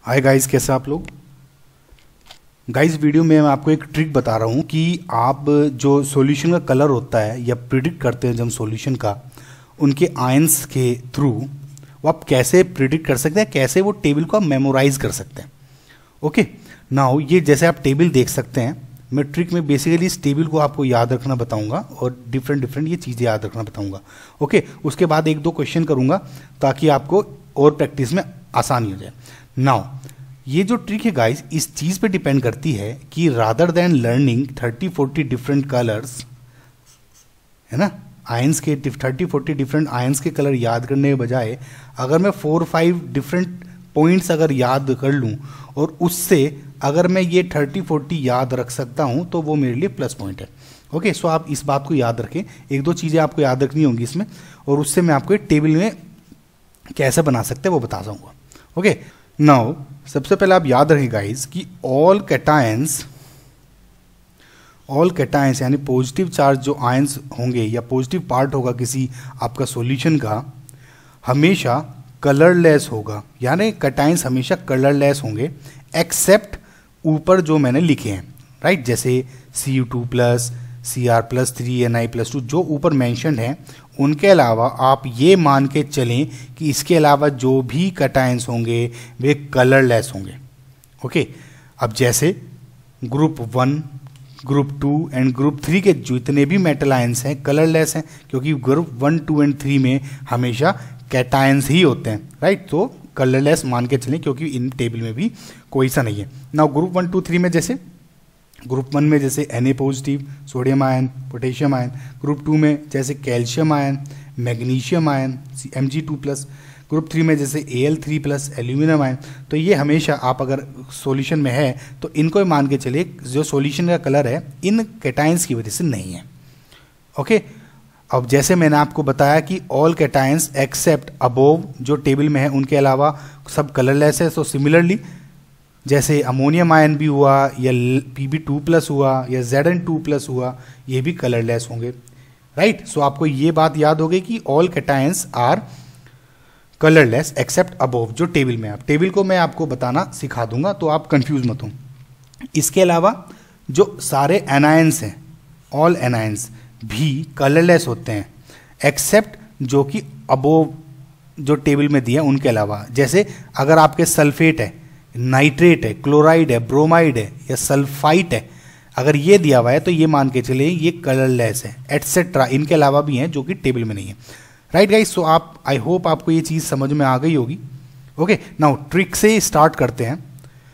Hi guys, कैसे आप लोग। गाइस वीडियो में मैं आपको एक ट्रिक बता रहा हूँ कि आप जो सॉल्यूशन का कलर होता है या प्रिडिक्ट करते हैं जब सॉल्यूशन का, उनके आयंस के थ्रू वो आप कैसे प्रिडिक्ट कर सकते हैं, कैसे वो टेबल को आप मेमोराइज कर सकते हैं। ओके नाउ ये जैसे आप टेबल देख सकते हैं, मैं ट्रिक में बेसिकली इस टेबल को आपको याद रखना बताऊंगा और डिफरेंट ये चीज़ें याद रखना बताऊंगा। ओके उसके बाद एक दो क्वेश्चन करूंगा ताकि आपको और प्रैक्टिस में आसानी हो जाए। नाउ ये जो ट्रिक है गाइस, इस चीज़ पे डिपेंड करती है कि rather than learning 30-40 different colours, है ना, आयंस के 30-40 डिफरेंट आयंस के कलर याद करने के बजाय अगर मैं 4-5 डिफरेंट पॉइंट्स अगर याद कर लूँ और उससे अगर मैं ये 30-40 याद रख सकता हूँ तो वो मेरे लिए प्लस पॉइंट है। ओके सो आप इस बात को याद रखें, एक दो चीज़ें आपको याद रखनी होंगी इसमें, और उससे मैं आपको एक टेबल में कैसे बना सकते हैं वो बता दूंगा। ओके नाउ सबसे पहले आप याद रखें गाइस कि ऑल कैटायंस यानी पॉजिटिव चार्ज जो आयंस होंगे या पॉजिटिव पार्ट होगा किसी आपका सॉल्यूशन का, हमेशा कलरलेस होगा, यानी कैटायंस हमेशा कलरलेस होंगे एक्सेप्ट ऊपर जो मैंने लिखे हैं, राइट, जैसे Cu2+, Cr+3, Na+2 जो ऊपर मेंशन्ड हैं, उनके अलावा आप ये मान के चलें कि इसके अलावा जो भी कैटायंस होंगे वे कलरलेस होंगे। ओके अब जैसे ग्रुप 1, ग्रुप 2 एंड ग्रुप 3 के जितने भी मेटल आयंस हैं कलरलेस हैं, क्योंकि ग्रुप 1, 2 एंड 3 में हमेशा कैटायंस ही होते हैं, राइट, तो कलरलेस मान के चलें क्योंकि इन टेबल में भी कोई सा नहीं है। नाउ ग्रुप 1, 2, 3 में जैसे ग्रुप 1 में जैसे Na positive sodium ion, potassium ion, group 2 में जैसे calcium ion, magnesium ion Mg2+, group 3 में जैसे Al3+ एल्यूमिनियम आयन। तो ये हमेशा आप अगर सॉल्यूशन में है तो इनको ही मान के चलिए जो सॉल्यूशन का कलर है इन कैटायंस की वजह से नहीं है। ओके अब जैसे मैंने आपको बताया कि ऑल कैटायंस एक्सेप्ट अबोव जो टेबल में है उनके अलावा सब कलरलेस है, सो सिमिलरली जैसे अमोनियम आयन भी हुआ या Pb2+ हुआ या Zn2+ हुआ, ये भी कलरलेस होंगे, राइट। सो आपको ये बात याद होगी कि all cations are colourless except above जो टेबल में है। टेबल को मैं आपको बताना सिखा दूंगा तो आप कंफ्यूज मत हो। इसके अलावा जो सारे एनायंस हैं, ऑल एनायंस भी कलरलेस होते हैं एक्सेप्ट जो कि अबोव जो टेबल में दिया उनके अलावा। जैसे अगर आपके सल्फेट है, नाइट्रेट है, क्लोराइड है, ब्रोमाइड है या सल्फाइट है, अगर ये दिया हुआ है तो ये मान के चले ये कलरलेस है, एटसेट्रा। इनके अलावा भी हैं जो कि टेबल में नहीं है, राइट गाइस। सो आप आई होप आपको ये चीज़ समझ में आ गई होगी। ओके नाउ ट्रिक से स्टार्ट करते हैं।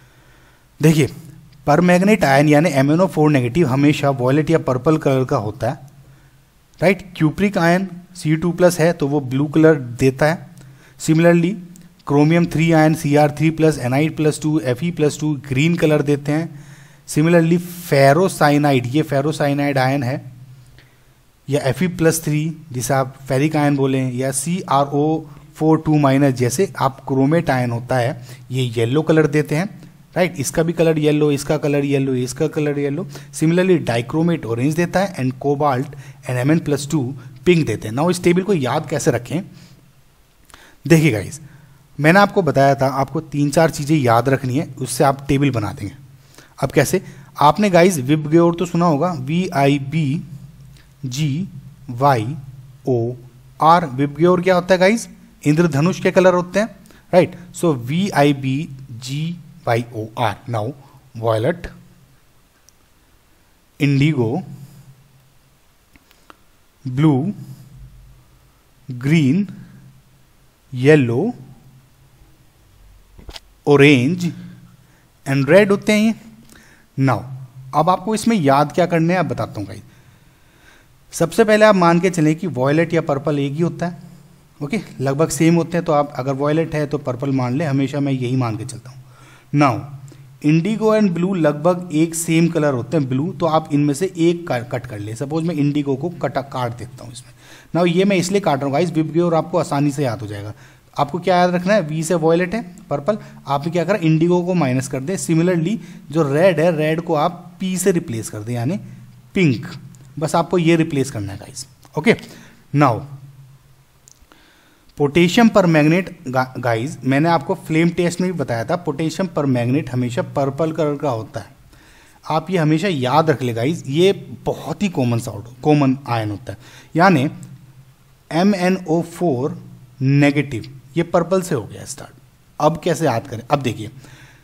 देखिए परमैंगनेट आयन यानी MnO4- हमेशा वॉयलेट या पर्पल कलर का होता है, राइट। क्यूप्रिक आयन Cu2+ है तो वो ब्लू कलर देता है। Similarly chromium 3 ion Cr3+, Na+2, Fe+2 green colour देते हैं। सिमिलरली फेरोसाइनाइड, ये फेरोसाइनाइड आयन है, या Fe+3 जिसे आप फेरिक आयन बोलें, या CrO4 2- जैसे आप क्रोमेट आयन होता है, ये येलो कलर देते हैं, राइट। इसका भी कलर येलो, इसका कलर येलो, इसका colour yellow. Similarly dichromate orange देता है and cobalt and Mn+2 pink देते हैं। नाउ इस टेबल को याद कैसे रखें, देखिए गाइस मैंने आपको बताया था आपको 3-4 चीज़ें याद रखनी है, उससे आप टेबल बना देंगे। अब कैसे, आपने गाइस विबग्योर तो सुना होगा, VIBGYOR। विबग्योर क्या होता है गाइस, इंद्रधनुष के कलर होते हैं, right. So VIBGYOR। Now violet, indigo, blue, green, yellow, orange and red होते हैं ये। नाउ अब आपको इसमें याद क्या करने हैं आप बताता हूँ गाइस। सबसे पहले आप मान के चलें कि वॉयलेट या पर्पल एक ही होता है, ओके लगभग सेम होते हैं, तो आप अगर वॉयलेट है तो पर्पल मान ले, हमेशा मैं यही मान के चलता हूँ। नाउ इंडिगो एंड ब्लू लगभग एक सेम कलर होते हैं ब्लू, तो आप इनमें से एक कट कर ले। सपोज मैं इंडिगो को काट देता हूँ इसमें। नाउ ये मैं इसलिए काट रहा हूँ गाइस, विबग्योर आपको आसानी से याद हो जाएगा। आपको क्या याद रखना है, वी से वॉयलेट है पर्पल, आपने क्या करा इंडिगो को माइनस कर दे। सिमिलरली जो रेड है, रेड को आप पी से रिप्लेस कर दे यानी पिंक, बस आपको ये रिप्लेस करना है guys. Okay now potassium permanganate guys, मैंने आपको फ्लेम टेस्ट में भी बताया था, पोटेशियम पर मैग्नेट हमेशा पर्पल कलर का होता है। आप ये हमेशा याद रख ले गाइज, ये बहुत ही कॉमन आयन होता है। यानी MnO4 नेगेटिव, ये पर्पल से हो गया स्टार्ट। अब कैसे याद करें, अब देखिए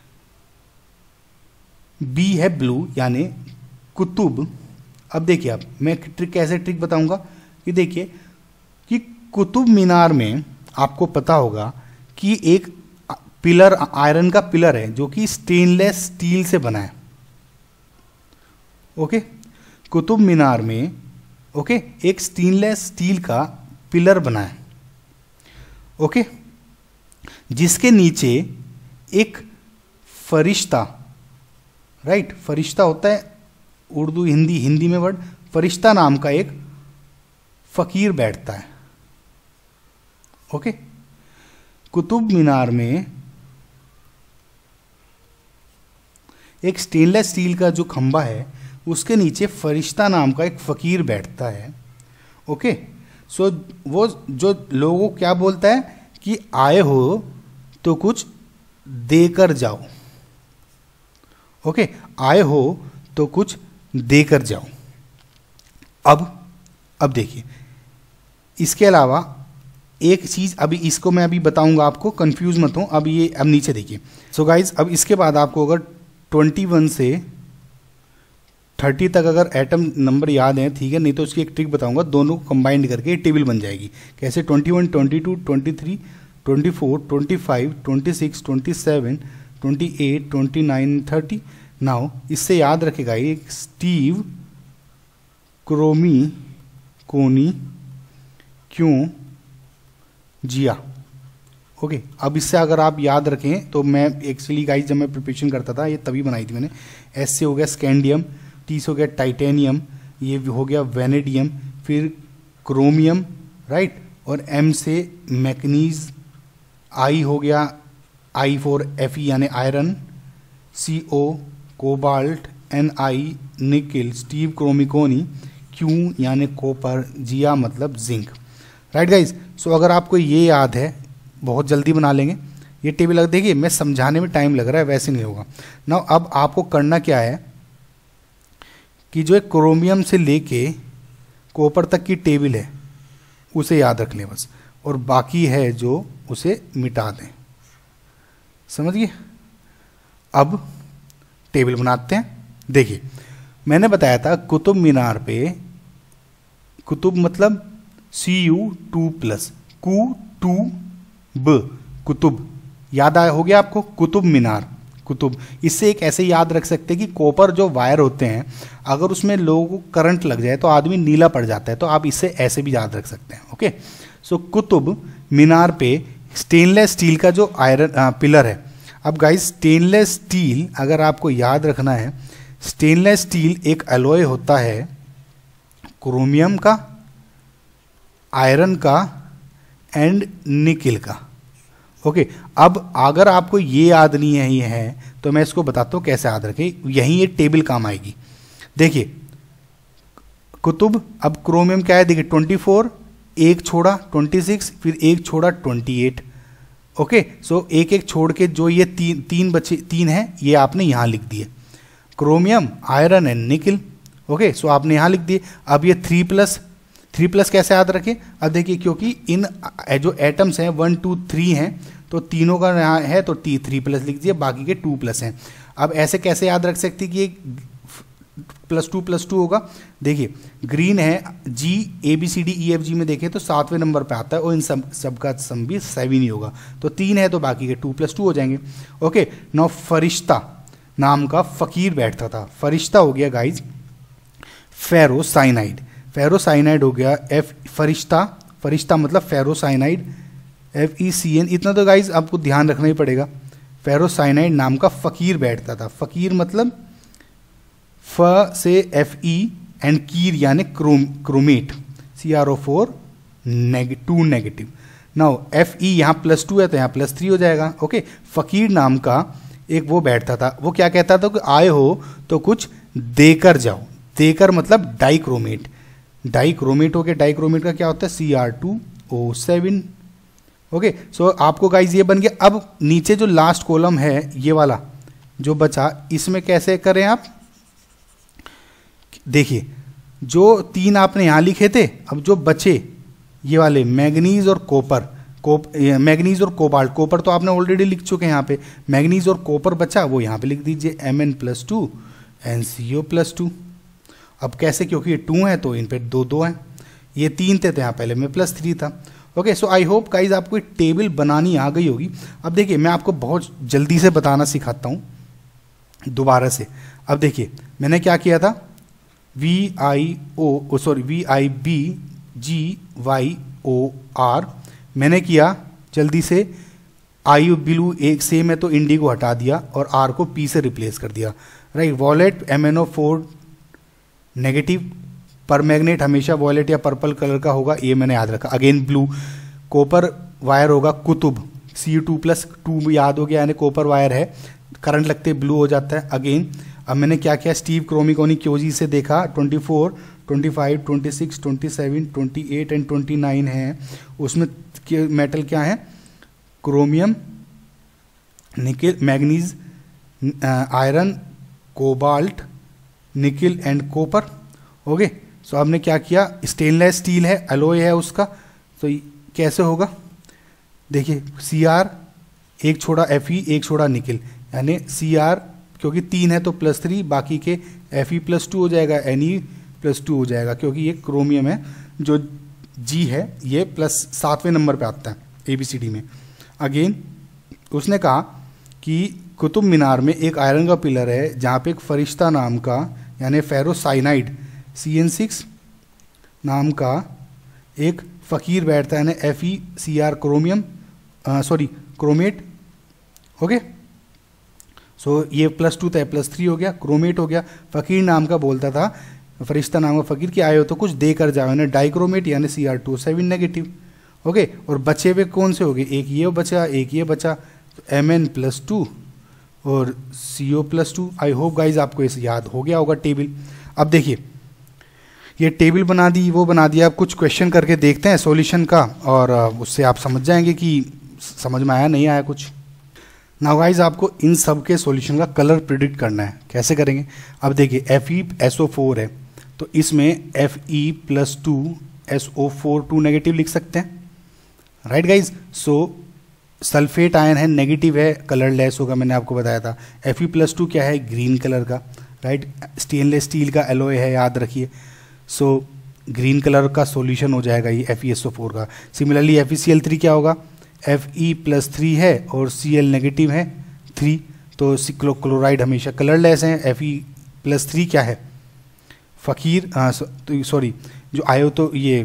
B है ब्लू यानी कुतुब। अब देखिए, अब मैं कैसे ट्रिक बताऊंगा कि देखिए कि कुतुब मीनार में आपको पता होगा कि एक पिलर, आयरन का पिलर है जो कि स्टेनलेस स्टील से बना है। ओके, कुतुब मीनार में ओके एक स्टेनलेस स्टील का पिलर बना है। ओके, जिसके नीचे एक फरिश्ता, राइट, फरिश्ता होता है उर्दू हिंदी में वर्ड, फरिश्ता नाम का एक फकीर बैठता है। ओके, कुतुब मीनार में एक स्टेनलेस स्टील का जो खंबा है उसके नीचे फरिश्ता नाम का एक फकीर बैठता है। ओके, सो वो जो लोगों को क्या बोलता है कि आए हो तो कुछ देकर जाओ। ओके, आए हो तो कुछ देकर जाओ। अब देखिए, इसके अलावा एक चीज अभी इसको मैं अभी बताऊंगा आपको, कंफ्यूज मत हो। अब नीचे देखिए। सो गाइज, अब इसके बाद आपको अगर 21 से 30 तक अगर एटम नंबर याद है, ठीक है, नहीं तो उसकी एक ट्रिक बताऊंगा, दोनों को कंबाइंड करके टेबल बन जाएगी। कैसे? 21, 22, 23, 24, 25, 26, 27, 28, 29, 30। नाउ इससे याद रखेगा एक स्टीव, क्रोमी, कोनी, क्यों, जिया। ओके, अब इससे अगर आप याद रखें तो मैं एक्चुअली गाइस जब मैं प्रिपरेशन करता था ये तभी बनाई थी मैंने। एस से हो गया स्कैंडियम, टी से हो गया टाइटेनियम, ये हो गया वेनेडियम, फिर क्रोमियम, राइट, और एम से मैग्नीज, आई हो गया I4Fe यानी iron, CO cobalt, Ni nickel, स्टीव क्रोमिकोनी, क्यू यानी कॉपर, जिया मतलब जिंक। राइट गाइज, सो अगर आपको ये याद है बहुत जल्दी बना लेंगे ये टेबल। देखिए मैं समझाने में टाइम लग रहा है, वैसे नहीं होगा ना। अब आपको करना क्या है कि जो एक क्रोमियम से लेके कॉपर तक की टेबल है उसे याद रख लें बस, और बाकी है जो उसे मिटा दें। समझिए, अब टेबल बनाते हैं। देखिए मैंने बताया था कुतुब मीनार पे, कुतुब मतलब Cu2+, Ku2b, कुतुब, याद आया हो गया आपको, कुतुब मीनार, कुतुब। इससे एक ऐसे याद रख सकते हैं कि कॉपर जो वायर होते हैं अगर उसमें लोगों को करंट लग जाए तो आदमी नीला पड़ जाता है, तो आप इससे ऐसे भी याद रख सकते हैं। ओके, सो कुतुब मीनार पे स्टेनलेस स्टील का जो आयरन पिलर है। अब गाइस स्टेनलेस स्टील अगर आपको याद रखना है, स्टेनलेस स्टील एक अलॉय होता है क्रोमियम का, आयरन का एंड निकिल का। ओके, अब अगर आपको ये याद नहीं है ये है तो मैं इसको बताता हूँ कैसे याद रखें, यहीं ये टेबल काम आएगी। देखिए कुतुब, अब क्रोमियम क्या है, देखिए 24, एक छोड़ा 26, फिर एक छोड़ा 28। ओके, सो एक एक छोड़ के जो ये तीन है ये आपने यहाँ लिख दिए, chromium, iron and nickel. Okay, so आपने यहाँ लिख दिए। अब ये 3+ कैसे याद रखें? अब देखिए क्योंकि इन जो एटम्स हैं 1, 2, 3 हैं तो तीनों का यहाँ है तो 3+ लिख दिए, बाकी के 2+ हैं। अब ऐसे कैसे याद रख सकते कि ये +2 होगा? देखिए ग्रीन है G, ABCDEFG में देखें तो 7वें नंबर पे आता है और इन सब का सम भी 7 ही होगा, तो 3 है तो बाकी के 2+2 हो जाएंगे। ओके, नाउ फरिश्ता नाम का फकीर बैठता था। फरिश्ता हो गया गाइज फेरोसाइनाइड, फेरोसाइनाइड हो गया फरिश्ता मतलब फेरोसाइनाइड, FeCN। इतना तो गाइज आपको ध्यान रखना ही पड़ेगा। फेरोसाइनाइड नाम का फकीर बैठता था। फकीर मतलब फ से Fe एंड कीर यानी chromate, CrO4 2 negative. Now Fe यहाँ +2 है तो यहाँ +3 हो जाएगा। ओके, फकीर नाम का एक वो बैठता था, वो क्या कहता था कि आए हो तो कुछ देकर जाओ। देकर मतलब डाइक्रोमेट, डाइक्रोमेट हो गया। डाइक्रोमेट का क्या होता है? Cr2O7 ओके, सो आपको गाइज ये बन गया। अब नीचे जो लास्ट कॉलम है ये वाला जो बचा, इसमें कैसे करें आप, देखिए जो 3 आपने यहां लिखे थे, अब जो बचे ये वाले मैग्नीज और कॉपर, मैग्नीज और कोबाल्ट, कॉपर तो आपने ऑलरेडी लिख चुके हैं यहाँ पे, मैग्नीज और कॉपर बचा वो यहाँ पे लिख दीजिए Mn+2 NCO+2। अब कैसे, क्योंकि ये 2 है तो इन पे 2 हैं, ये 3 थे तो यहाँ पहले में +3 था। Okay, so I hope guys आपको टेबल बनानी आ गई होगी। अब देखिए मैं आपको बहुत जल्दी से बताना सिखाता हूँ दोबारा से। अब देखिए मैंने क्या किया था, VIBGYOR मैंने किया जल्दी से, आई ब्लू एक सेम है तो इंडिगो हटा दिया और R को P से रिप्लेस कर दिया, right. Violet MnO4 negative, permanganate हमेशा वॉलेट या पर्पल कलर का होगा, ये मैंने याद रखा। अगेन ब्लू, कॉपर वायर होगा कुतुब, Cu2+2 याद हो गया, यानी कॉपर वायर है, करंट लगते ब्लू हो जाता है। अगेन अब मैंने क्या किया, स्टीव क्रोमिकोनी क्योजी से देखा, 24, 25, 26, 27, 28 एंड 29 है, उसमें मेटल क्या है, chromium, nickel, manganese, iron, cobalt, nickel and copper. Okay, so आपने क्या किया, स्टेनलेस स्टील है, एलोय है उसका, तो कैसे होगा, देखिए Cr एक छोड़ा Fe एक छोड़ा निकिल, यानी Cr क्योंकि 3 है तो +3, बाकी के Fe+2 हो जाएगा, Ne+2 हो जाएगा, क्योंकि ये क्रोमियम है। जो G है ये +7वें नंबर पे आता है ABCD में। अगेन उसने कहा कि कुतुब मीनार में एक आयरन का पिलर है जहाँ पे एक फरिश्ता नाम का, यानी फेरोसाइनाइड CN6 नाम का एक फ़कीर बैठता है, यानी FeCr chromium chromate. Okay, so ये +2 था, +3 हो गया, क्रोमेट हो गया। फ़कीर नाम का बोलता था, फरिश्ता नाम का फ़कीर कि आए हो तो कुछ दे कर जाओ, यानी डाइक्रोमेट यानी Cr2 नेगेटिव। ओके, और बचे हुए कौन से हो गए, एक ये बचा एक ये बचा, तो Mn+2 और CO+2। आई होप गाइज आपको इसे याद हो गया होगा टेबल। अब देखिए ये टेबल बना दी, वो बना दिया, अब कुछ क्वेश्चन करके देखते हैं सॉल्यूशन का, और उससे आप समझ जाएंगे कि समझ में आया नहीं आया कुछ। नाउ गाइज आपको इन सब के सॉल्यूशन का कलर प्रिडिक्ट करना है, कैसे करेंगे। अब देखिए FeSO4 है तो इसमें Fe+2SO4 2 नेगेटिव लिख सकते हैं, right guys. So sulphate ion है, नेगेटिव है, कलरलेस होगा, मैंने आपको बताया था। Fe+2 क्या है, ग्रीन कलर का, राइट, स्टेनलेस स्टील का एलॉय है, याद रखिए। सो ग्रीन कलर का सॉल्यूशन हो जाएगा ये FeSO4 का। सिमिलरली FeCl3 क्या होगा, Fe+3 है और Cl नेगेटिव है 3, तो क्लोराइड हमेशा कलरलेस है। Fe+3 क्या है, फ़कीर, सॉरी जो आयो तो ये,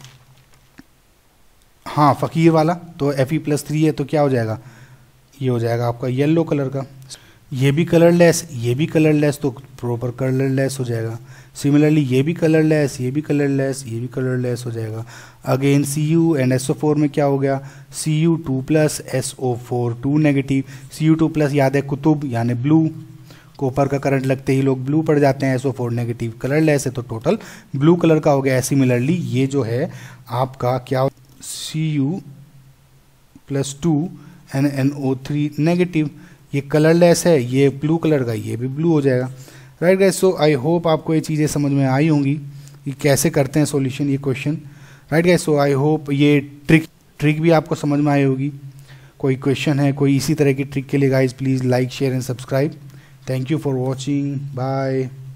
हाँ फ़कीर वाला, तो Fe+3 है तो क्या हो जाएगा, ये हो जाएगा आपका येलो कलर का। ये भी कलरलेस, ये भी कलरलेस, तो प्रॉपर कलरलेस हो जाएगा। सिमिलरली ये भी कलरलेस, ये भी कलरलेस, ये भी कलरलेस हो जाएगा। अगेन Cu एंड SO4 में क्या हो गया, Cu2+SO4 2 नेगेटिव। Cu2+ याद है कुतुब यानी ब्लू, कॉपर का करंट लगते ही लोग ब्लू पड़ जाते हैं, SO4 नेगेटिव, कलरलेस है तो टोटल ब्लू कलर का हो गया। सिमिलरली ये जो है आपका क्या, Cu+2 एंड NO3 नेगेटिव, ये कलरलेस है, ये ब्लू कलर का, ये भी ब्लू हो जाएगा, right guys. So I hope आपको ये चीज़ें समझ में आई होंगी कि कैसे करते हैं सॉल्यूशन ये question, right guys. So I hope ये ट्रिक भी आपको समझ में आई होगी। कोई क्वेश्चन है कोई इसी तरह की ट्रिक के लिए guys, please like share and subscribe. Thank you for watching, bye.